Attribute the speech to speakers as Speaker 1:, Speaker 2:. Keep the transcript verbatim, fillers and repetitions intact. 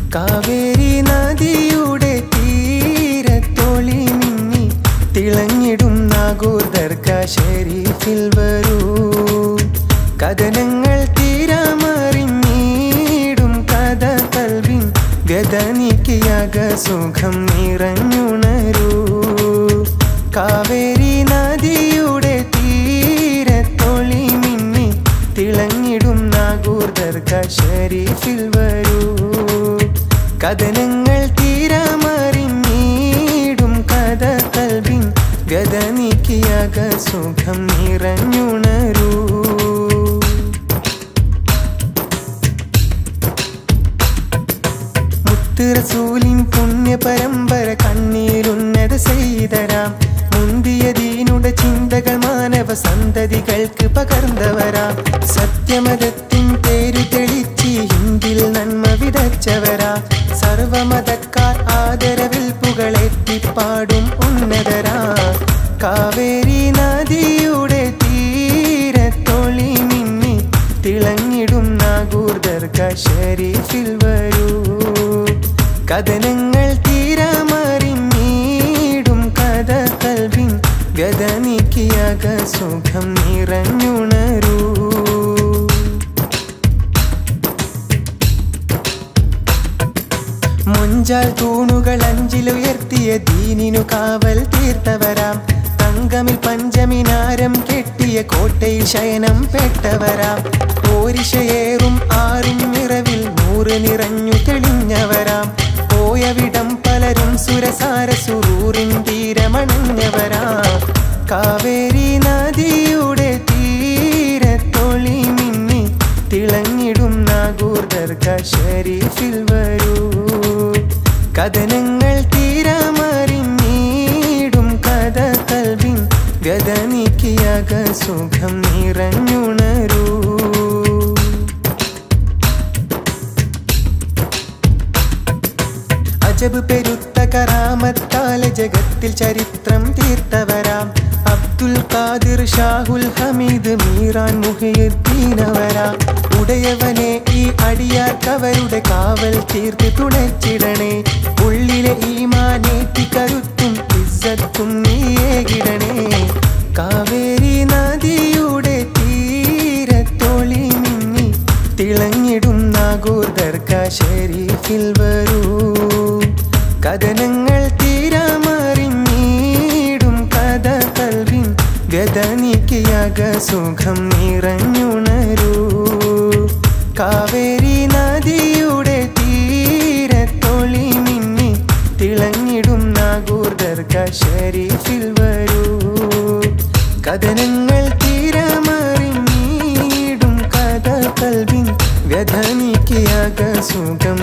Speaker 1: കാവേരി നദിയുടെ തീരത്തൊളി മിന്നി തിളങ്ങിടും നാഗൂർ ദർഗാ ഷരീഫിൽ വരൂ. കഥനങ്ങൾ തീരമറിഞ്ഞിടും കഥ കൽവിൻ ഗദനിക്കിയാക സുഖം നിറഞ്ഞുണരൂ. കാവേരി നദിയുടെ തീരത്തൊളി മിന്നി തിളങ്ങിടും നാഗൂർ ദർഗാ ഷരീഫിൽ വരൂ. കഥനങ്ങൾ തീരമറിഞ്ഞിടും കഥ കൽവിൻ ഗദനിക്കിയാക സുഖം നിറഞ്ഞുണരൂ. മുത്ത് റസൂലിൻ പുണ്യ പരമ്പര കണ്ണീരുന്നത് ചെയ്തരാം. മുന്തിയ ദീനുടെ ചിന്തകൾ മാനവ സന്തതികൾക്ക് പകർന്നവരാം. സത്യമതത്തിൻ പേര് തെളിച്ച് ഹിന്ദിൽ നന്മ വിതച്ചവരാ. സർവമതക്കാർ ആദരവിൽ പുകളെത്തിപ്പാടും ഉന്നതരാ. കാവേരി നദിയുടെ തീരത്തൊളി മിന്നി തിളങ്ങിടും നാഗൂർ ദർഗാ ഷരീഫിൽ വരൂ. കഥനങ്ങൾ തീരമറിഞ്ഞിടും കഥ കൽവിൻ ഗദനിക്കിയാക സുഖം നിറഞ്ഞുണരൂ. മൊഞ്ചാൽ തൂണുകൾ അഞ്ചിലുയർത്തിയ ദീനിനു കാവൽ തീർത്തവരാം. തങ്കമിൽ പഞ്ചമിനാരം കെട്ടിയ കോട്ടയിൽ ശയനം പെട്ടവരാം. പോരിശയേറും ആറും നിറവിൽ നൂറ് നിറഞ്ഞു തെളിഞ്ഞവരാം. പോയവിടം പലരും സുരസാര സുറൂറിൻ തീരമണഞ്ഞവരാ. കാവേരി നദിയുടെ തീരത്തൊളി മിന്നി തിളങ്ങിടും നാഗൂർ ദർഗാ ഷരീഫിൽ വരൂ. കഥനങ്ങൾ തീരമറിഞ്ഞിടും കഥ കൽവിൻ ഗദനിക്കിയാക സുഖം നിറഞ്ഞുണരൂ. അജബ് പെരുത്ത കറാമത്താല ജഗത്തിൽ ചരിത്രം തീർത്തവരാം. അബ്ദുൽ ഖാദിർ ഷാഹുൽ ഹമീദ് മീറാൻ മുഹിയുദ്ദീനവരാ. ഉടയവനെ ഈ അടിയാർക്കവരുടെ കാവൽ തീർത്ത് തുണച്ചിടണേ. ഉള്ളിലെ ഈമാനേറ്റി കരുത്തും ഇസ്സത്തും നീയേകിടണേ. കാവേരി നദിയുടെ തീരത്തൊളി മിന്നി തിളങ്ങിടും നാഗൂർ ദർഗാ ഷരീഫിൽ വരൂ. കഥനങ്ങൾ തീരമറിഞ്ഞിടും കഥ കൽവിൻ ഗദനിക്കിയാക സുഖം നിറഞ്ഞുണരൂ. കാവേരി നദിയുടെ തീരത്തൊളി മിന്നി തിളങ്ങിടും നാഗൂർ ദർഗാ ഷരീഫിൽ വരൂ. കഥനങ്ങൾ തീരമറിഞ്ഞിടും കഥ കൽവിൻ ഗദനിക്കിയാക സുഖം